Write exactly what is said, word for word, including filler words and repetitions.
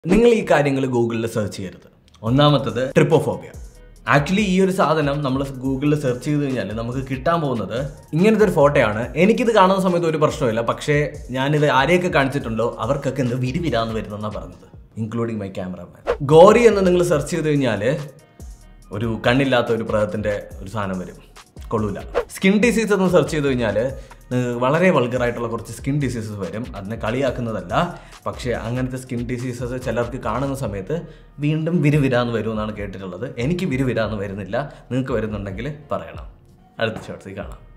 നിങ്ങൾ ഈ കാര്യങ്ങൾ ഗൂഗിളിൽ സെർച്ച് ചെയ്യരുത്. ഒന്നാമത്തത് ട്രിപ്പോഫോബിയ. ആക്ച്വലി ഈ ഒരു സാധനം നമ്മൾ ഗൂഗിളിൽ സെർച്ച് ചെയ്ത് കഴിഞ്ഞാൽ നമുക്ക് കിട്ടാൻ പോകുന്നത് ഇങ്ങനത്തെ ഒരു ഫോട്ടോയാണ്. എനിക്കിത് കാണുന്ന സമയത്ത് ഒരു പ്രശ്നമില്ല, പക്ഷേ ഞാനിത് ആരെയൊക്കെ കാണിച്ചിട്ടുണ്ടോ അവർക്കൊക്കെ എന്ത് വിരിവിരാന്ന് വരുന്നെന്നാണ് പറഞ്ഞത്, ഇൻക്ലൂഡിങ് മൈ ക്യാമറമാൻ. ഗോറി എന്ന് നിങ്ങൾ സെർച്ച് ചെയ്ത് കഴിഞ്ഞാൽ ഒരു കണ്ണില്ലാത്ത ഒരു പ്രേതത്തിൻ്റെ ഒരു സാധനം വരും, കൊള്ളൂല. സ്കിൻ ഡിസീസ് എന്ന് സെർച്ച് ചെയ്ത് കഴിഞ്ഞാൽ വളരെ വൾഗറായിട്ടുള്ള കുറച്ച് സ്കിൻ ഡിസീസസ് വരും. അതിനെ കളിയാക്കുന്നതല്ല, പക്ഷേ അങ്ങനത്തെ സ്കിൻ ഡിസീസസ് ചിലർക്ക് കാണുന്ന സമയത്ത് വീണ്ടും വിരുവിരാന്ന് വരുമെന്നാണ് കേട്ടിട്ടുള്ളത്. എനിക്ക് വിരുവിരാന്ന് വരുന്നില്ല, നിങ്ങൾക്ക് വരുന്നുണ്ടെങ്കിൽ പറയണം. അടുത്ത ഷോർട്സിൽ കാണാം.